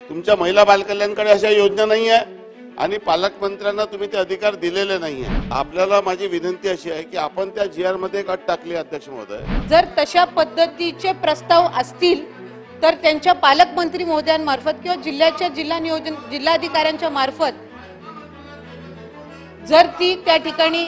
तुमच्या महिला बालकल्याणकडे अशा योजना नाही आहे आणि पालकमंत्र्यांना तुम्ही ते अधिकार दिलेले नाही आहे। आपल्याला माझी विनंती अशी आहे की आपण त्या जीआर मध्ये एक अट टाकली अध्यक्ष महोदय, जर तशा पद्धतीचे प्रस्ताव असतील तर त्यांच्या पालकमंत्री महोदयांमार्फत किंवा जिल्ह्याच्या जिल्हाधिकाऱ्यांच्या मार्फत जर ती त्या ठिकाणी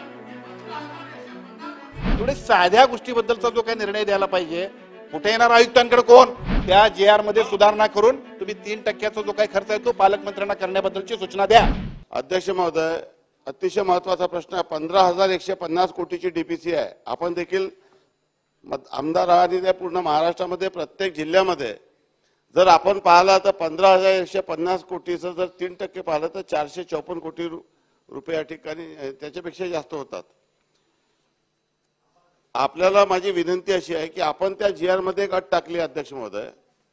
एवढे साध्या गोष्टीबद्दलचा जो काही निर्णय द्यायला पाहिजे, कुठे येणार आयुक्तांकडे कोण, त्या जेआर मध्ये सुधारणा करून तुम्ही 3% जो काही खर्च आहे तो पालकमंत्र्यांना करण्याबद्दलची सूचना द्या। अध्यक्ष महोदय, अतिशय महत्वाचा प्रश्न आहे। 15,150 कोटीची डीपीसी आहे। आपण देखील आमदार आणि त्या पूर्ण महाराष्ट्रामध्ये प्रत्येक जिल्ह्यामध्ये जर आपण पाहिला तर 15,150 कोटीचं जर 3% पाहिलं तर 454 कोटी रुपये या ठिकाणी त्याच्यापेक्षा जास्त होतात। आपल्याला माझी विनंती अशी आहे की आपण त्या जीआर मध्ये एक अट टाकली अध्यक्ष महोदय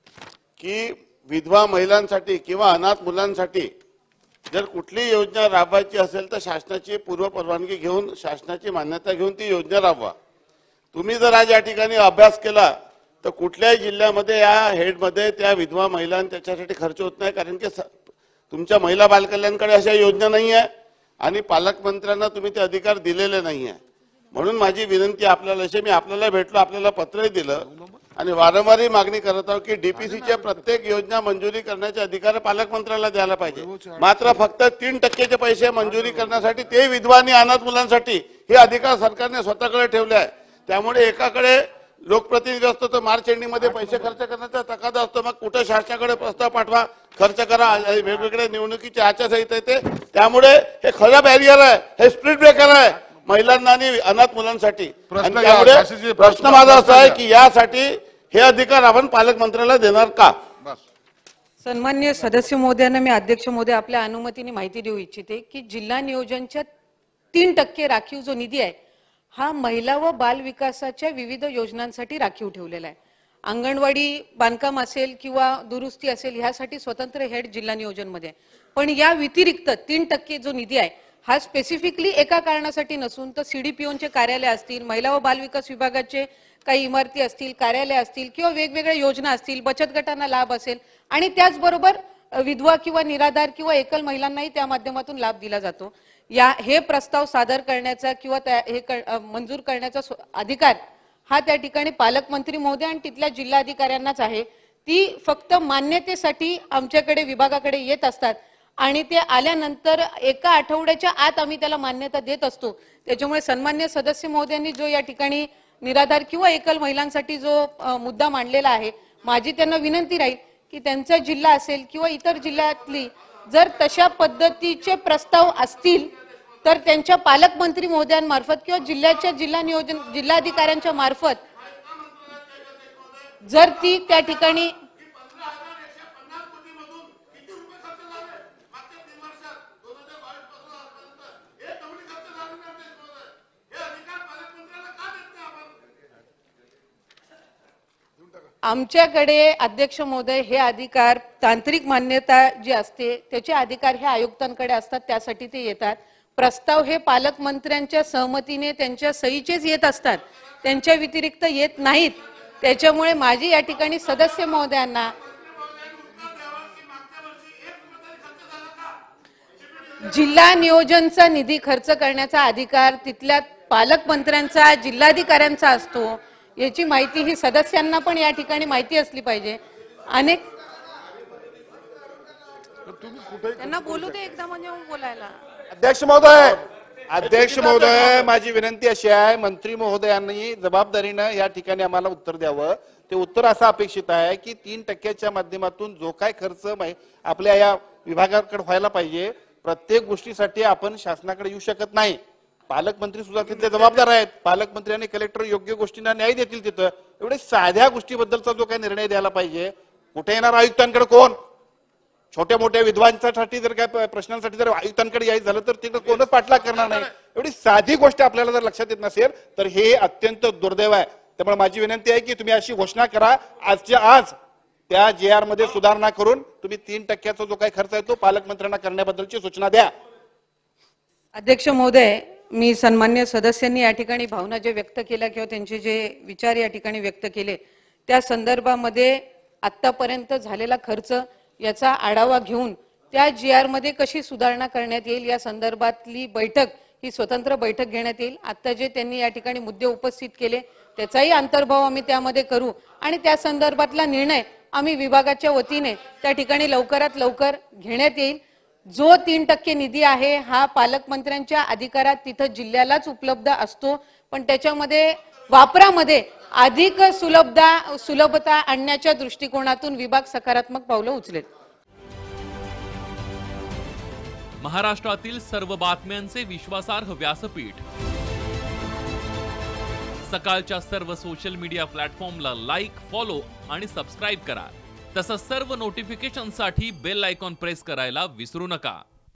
की विधवा महिलांसाठी किंवा अनाथ मुलांसाठी जर कुठली योजना राबवायची असेल तर शासनाची पूर्व परवानगी घेऊन, शासनाची मान्यता घेऊन ती योजना राबवा। तुम्ही जर आज या ठिकाणी अभ्यास केला तर कुठल्याही जिल्ह्यामध्ये या हेडमध्ये त्या विधवा महिला त्याच्यासाठी खर्च होत नाही, कारण की तुमच्या महिला बालकल्याणकडे अशा योजना नाही आहे आणि पालकमंत्र्यांना तुम्ही ते अधिकार दिलेले नाही आहे। म्हणून माझी विनंती आपल्याला, असे मी आपल्याला भेटलो, आपल्याला पत्रही दिलं आणि वारंवार मागणी करत आहोत की डीपीसीच्या प्रत्येक योजना मंजुरी करण्याचे अधिकार पालकमंत्र्याला द्यायला पाहिजे। मात्र फक्त 3%चे पैसे मंजुरी करण्यासाठी ते विधवा आणि अनाथ मुलांसाठी हे अधिकार सरकारने स्वतःकडे ठेवले आहे। त्यामुळे एकाकडे लोकप्रतिनिधी असतो तो मार्च एंडिंग मध्ये पैसे खर्च करण्याचा तकादा असतो, मग कुठे शासनाकडे प्रस्ताव पाठवा, खर्च करा, वेगवेगळ्या निवडणुकीची आचारसंहिता येते। त्यामुळे हे खरं बॅरियर आहे, हे स्प्लिट ब्रेकर आहे महिलांना आणि अनाथ मुलांसाठी। त्यामुळे प्रश्न माझा असा आहे की यासाठी हे अधिकार आपण पालकमंत्र्याला देणार का? सन्माननीय सदस्य महोदयांना मी अध्यक्ष महोदय आपल्या अनुमतीने माहिती देऊ इच्छिते की जिल्हा नियोजनच्या 3% राखीव जो निधी आहे हा महिला व बाल विकासाच्या विविध योजनांसाठी राखीव ठेवलेला आहे। अंगणवाडी बांधकाम असेल किंवा दुरुस्ती असेल ह्यासाठी स्वतंत्र हेड जिल्हा नियोजन मध्ये, पण या व्यतिरिक्त 3% जो निधी आहे हा स्पेसिफिकली एका कारणासाठी नसून तर सीडीपीओचे कार्यालय असतील, महिला व बाल विकास विभागाचे काही इमारती असतील, कार्यालय असतील किंवा वेगवेगळ्या योजना असतील, बचत गटांना लाभ असेल आणि त्याचबरोबर विधवा किंवा निराधार किंवा एकल महिलांनाही त्या माध्यमातून लाभ दिला जातो। हे प्रस्ताव सादर करण्याचा किंवा हे मंजूर करण्याचा अधिकार हा त्या ठिकाणी पालकमंत्री महोदय आणि तिथल्या जिल्हाधिकाऱ्यांनाच आहे। ती फक्त मान्यतेसाठी आमच्याकडे विभागाकडे येत असतात आणि ते आल्यानंतर एका आठवड्याच्या आत आम्ही त्याला मान्यता देत असतो। त्याच्यामुळे सन्माननीय सदस्य महोदयांनी जो या ठिकाणी निराधार किंवा एकल महिलांसाठी जो मुद्दा मांडलेला आहे, माझी त्यांना विनंती राहील की त्यांचा जिल्हा असेल किंवा इतर जिल्ह्यातली जर तशा पद्धतीचे प्रस्ताव असतील तर त्यांच्या पालकमंत्री महोदयांमार्फत किंवा जिल्ह्याच्या जिल्हाधिकाऱ्यांच्या मार्फत जर ती त्या ठिकाणी आमच्याकडे अध्यक्ष महोदय हे अधिकार तांत्रिक मान्यता जी असते त्याचे अधिकार हे आयुक्तांकडे असतात, त्यासाठी ते येतात। प्रस्ताव हे पालकमंत्र्यांच्या सहमतीने त्यांच्या सहीचेच येत असतात, त्यांच्या व्यतिरिक्त येत नाहीत। त्याच्यामुळे माझी या ठिकाणी सदस्य महोदयांना जिल्हा नियोजनचा निधी खर्च करण्याचा अधिकार तिथल्या पालकमंत्र्यांचा, जिल्हाधिकाऱ्यांचा असतो याची माहिती ही सदस्यांना पण या ठिकाणी माहिती असली पाहिजे। अनेक त्यांना बोलू दे एकदा म्हणजे बोलायला। अध्यक्ष महोदय माझी विनंती अशी आहे, मंत्री महोदयांनी जबाबदारीनं या ठिकाणी आम्हाला उत्तर द्यावं। ते उत्तर असं अपेक्षित आहे की 3%च्या माध्यमातून जो काय खर्च आपल्या या विभागाकडे व्हायला पाहिजे, प्रत्येक गोष्टीसाठी आपण शासनाकडे येऊ शकत नाही। पालकमंत्री सुद्धा तिथे जबाबदार आहेत, पालकमंत्री आणि कलेक्टर योग्य गोष्टींना न्याय देतील। तिथं एवढे साध्या गोष्टीबद्दलचा जो काही निर्णय द्यायला पाहिजे, कुठे येणार आयुक्तांकडे कोण, छोट्या मोठ्या विधवांसाठी जर काय प्रश्नांसाठी जर आयुक्तांकडे यायचं झालं तर तिकडे कोणच पाठलाग करणार नाही। एवढी साधी गोष्ट आपल्याला जर लक्षात येत नसेल तर हे अत्यंत दुर्दैव आहे। त्यामुळे माझी विनंती आहे की तुम्ही अशी घोषणा करा, आजच्या आज त्या जेआर मध्ये सुधारणा करून तुम्ही 3%चा जो काही खर्च आहे तो पालकमंत्र्यांना करण्याबद्दलची सूचना द्या। अध्यक्ष महोदय, मी सन्मान्य सदस्यांनी या ठिकाणी भावना जे व्यक्त केल्या किंवा त्यांचे जे विचार या ठिकाणी व्यक्त केले त्या संदर्भामध्ये आतापर्यंत झालेला खर्च याचा आढावा घेऊन त्या GR मध्ये कशी सुधारणा करण्यात येईल या संदर्भातली बैठक ही स्वतंत्र बैठक घेण्यात येईल. आता जे त्यांनी या ठिकाणी मुद्दे उपस्थित केले त्याचाही अंतर्भाव आम्ही त्यामध्ये करू आणि त्या संदर्भातला निर्णय आम्ही विभागाच्या वतीने त्या ठिकाणी लवकरात लवकर घेण्यात येईल. जो 3% निधी आहे हा पालकमंत्र्यांच्या अधिकारात तिथं जिल्ह्यालाच उपलब्ध असतो, पण त्याच्यामध्ये वापरामध्ये अधिक सुलभता आणण्याच्या दृष्टिकोनातून विभाग सकारात्मक पावलं उचलेल. महाराष्ट्रातील सर्व बातम्यांचे विश्वासार्ह व्यासपीठ सकाळच्या सर्व सोशल मीडिया प्लॅटफॉर्मला लाईक, फॉलो आणि सबस्क्राईब करा. तसंच सर्व नोटिफिकेशनसाठी बेल आयकॉन प्रेस करायला विसरू नका.